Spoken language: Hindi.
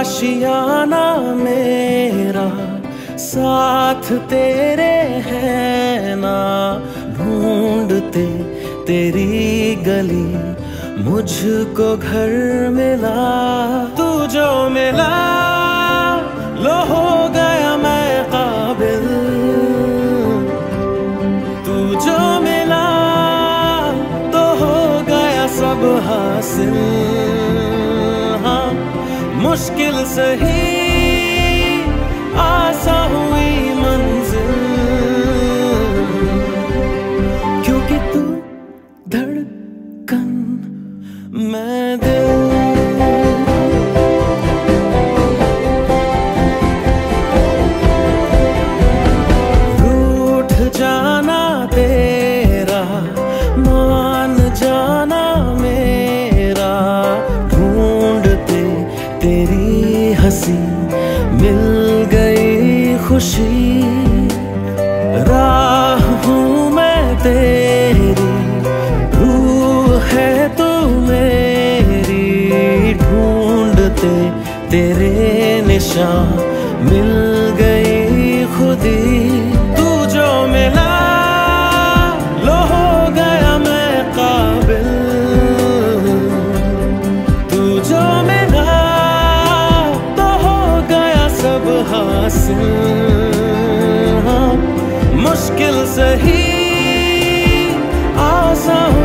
आशियाना मेरा साथ तेरे है ना, ढूंढते तेरी गली मुझको घर मिला। तू जो मिला लो हो गया मैं काबिल, तू जो मिला तो हो गया सब हासिल। हाँ मुश्किल सही आसान हुई मंजिल, क्योंकि तू धड़कन मैं दिल। रूठ जाना तेरा मान जाना मेरा, ढूंढते तेरी हंसी मिल गई खुशी। राह हूँ मैं तेरी, रूह है तू मेरी, ढूंढते तेरे निशान मिल गई खुदी। तू जो मिला लो हो गया मैं काबिल, तू जो मिला तो हो गया सब हासिल। हाँ मुश्किल सही आसान